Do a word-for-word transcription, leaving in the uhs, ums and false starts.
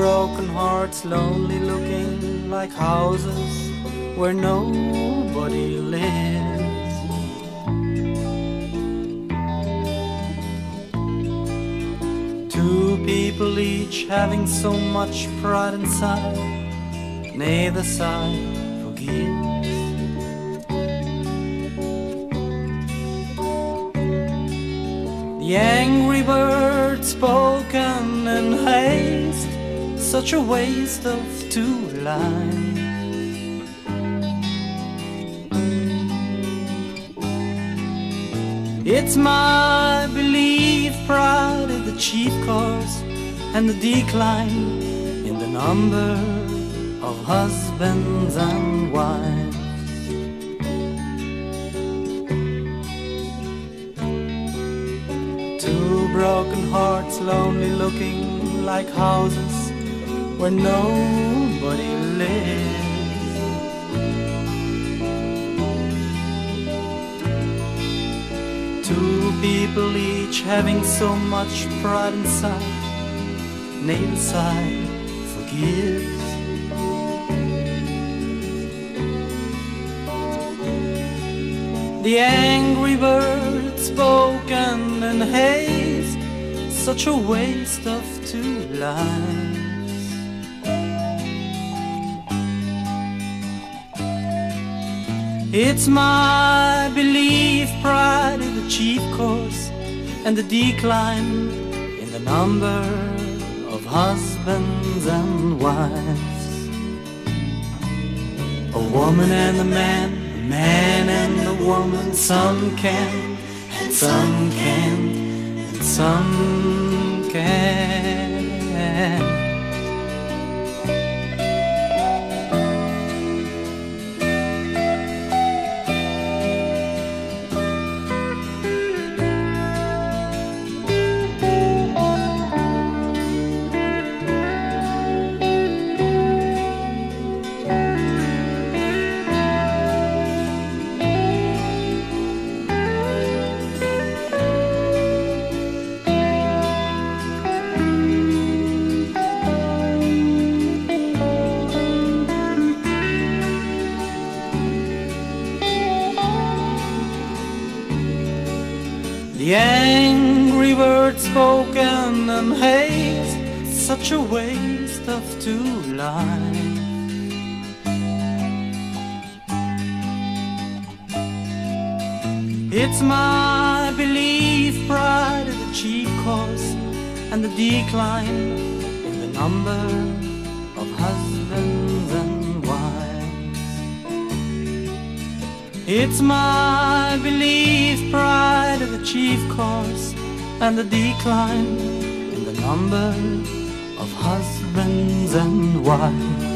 broken hearts lonely looking like houses where nobody lives. Two people each having so much pride inside, neither side forgives. The angry word spoken in haste, such a waste of two lines. It's my belief pride is the chief cause, and the decline in the number of husbands and wives. Two broken hearts lonely looking like houses where nobody lives. Two people each having so much pride inside, neither side forgives. The angry word spoken in haste, such a waste of two lines. It's my belief pride is the chief cause, and the decline in the number of husbands and wives. A woman and a man, a man and a woman, some can and some can't, and some can. The angry word spoken in haste, such a waste of two lines. It's my belief pride is the chief cause, and the decline in the number of husbands and wives. It's my belief pride is the chief cause, and the decline in the number of husbands and wives.